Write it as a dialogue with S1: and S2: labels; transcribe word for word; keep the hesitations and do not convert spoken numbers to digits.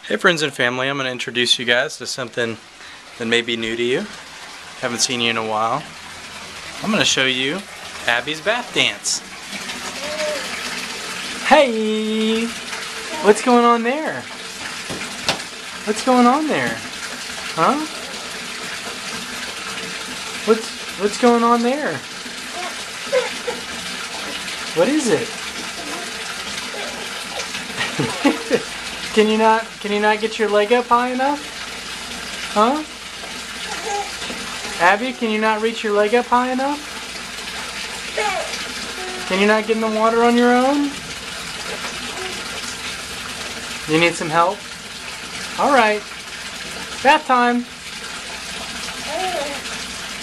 S1: Hey friends and family, I'm going to introduce you guys to something that may be new to you. Haven't seen you in a while. I'm going to show you Abby's bath dance. Hey! What's going on there? What's going on there? Huh? What's what's going on there? What is it? Can you not can you not get your leg up high enough? Huh? Abby, can you not reach your leg up high enough? Can you not get in the water on your own? You need some help? Alright. Bath time!